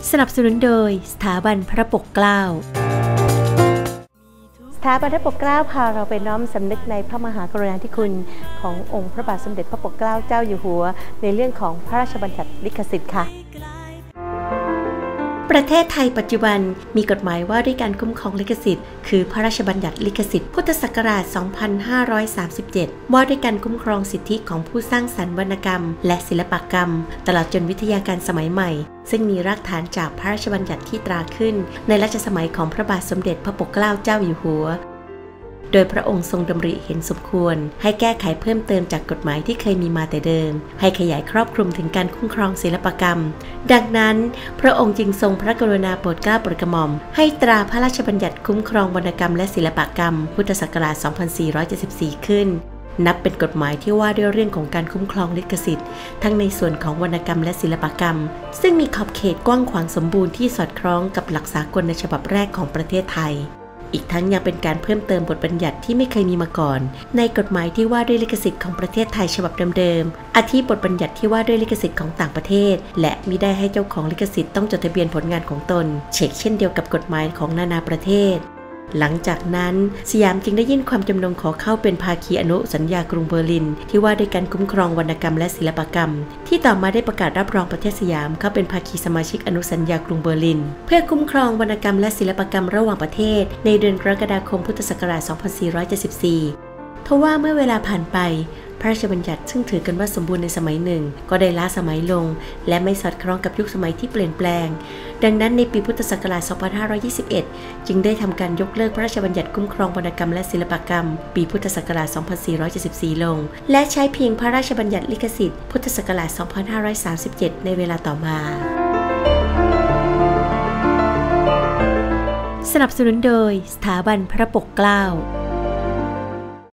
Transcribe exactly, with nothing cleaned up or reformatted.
สนับสนุนโดยสถาบันพระปกเกล้าสถาบันพระปกเกล้าพาเราไปน้อมสำนึกในพระมหากรุณาธิคุณขององค์พระบาทสมเด็จพระปกเกล้าเจ้าอยู่หัวในเรื่องของพระราชบัญญัติลิขสิทธิ์ค่ะประเทศไทยปัจจุบันมีกฎหมายว่าด้วยการคุ้มครองลิขสิทธิ์คือพระราชบัญญัติลิขสิทธิ์พุทธศักราช สองพันห้าร้อยสามสิบเจ็ด ว่าด้วยการคุ้มครองสิทธิของผู้สร้างสรรค์วรรณกรรมและศิลปกรรมตลอดจนวิทยาการสมัยใหม่ซึ่งมีรากฐานจากพระราชบัญญัติที่ตราขึ้นในรัชสมัยของพระบาทสมเด็จพระปกเกล้าเจ้าอยู่หัวโดยพระองค์ทรงดำริเห็นสมควรให้แก้ไขเพิ่มเติมจากกฎหมายที่เคยมีมาแต่เดิมให้ขยายครอบคลุมถึงการคุ้มครองศิลปกรรมดังนั้นพระองค์จึงทรงพระกรุณาโปรดเกล้าโปรดกระหม่อมให้ตราพระราชบัญญัติคุ้มครองวรรณกรรมและศิลปกรรมพุทธศักราช สองพันสี่ร้อยเจ็ดสิบสี่ ขึ้นนับเป็นกฎหมายที่ว่าด้วยเรื่องของการคุ้มครองลิขสิทธิ์ทั้งในส่วนของวรรณกรรมและศิลปกรรมซึ่งมีขอบเขตกว้างขวางสมบูรณ์ที่สอดคล้องกับหลักสากลในฉบับแรกของประเทศไทยอีกทั้งยังเป็นการเพิ่มเติมบทบัญญัติที่ไม่เคยมีมาก่อนในกฎหมายที่ว่าด้วยลิขสิทธิ์ของประเทศไทยฉบับเดิมๆอาทิบทบัญญัติที่ว่าด้วยลิขสิทธิ์ของต่างประเทศและมิได้ให้เจ้าของลิขสิทธิ์ต้องจดทะเบียนผลงานของตนเช็คเช่นเดียวกับกฎหมายของนานาประเทศหลังจากนั้นสยามจึงได้ยื่นความจำนงขอเข้าเป็นภาคีอนุสัญญากรุงเบอร์ลินที่ว่าด้วยการคุ้มครองวรรณกรรมและศิลปกรรมที่ต่อมาได้ประกาศรับรองประเทศสยามเข้าเป็นภาคีสมาชิกอนุสัญญากรุงเบอร์ลินเพื่อคุ้มครองวรรณกรรมและศิลปกรรมระหว่างประเทศในเดือนกรกฎาคมพุทธศักราช สองพันสี่ร้อยเจ็ดสิบสี่ ทว่าเมื่อเวลาผ่านไปพระราชบัญญัติซึ่งถือกันว่าสมบูรณ์ในสมัยหนึ่งก็ได้ล้าสมัยลงและไม่สอดคล้องกับยุคสมัยที่เปลี่ยนแปลงดังนั้นในปีพุทธศักราช สองพันห้าร้อยยี่สิบเอ็ด จึงได้ทำการยกเลิกพระราชบัญญัติคุ้มครองวรรณกรรมและศิลปกรรมปีพุทธศักราช สองพันสี่ร้อยเจ็ดสิบสี่ ลงและใช้เพียงพระราชบัญญัติลิขสิทธิ์พุทธศักราช สองพันห้าร้อยสามสิบเจ็ด ในเวลาต่อมาสนับสนุนโดยสถาบันพระปกเกล้า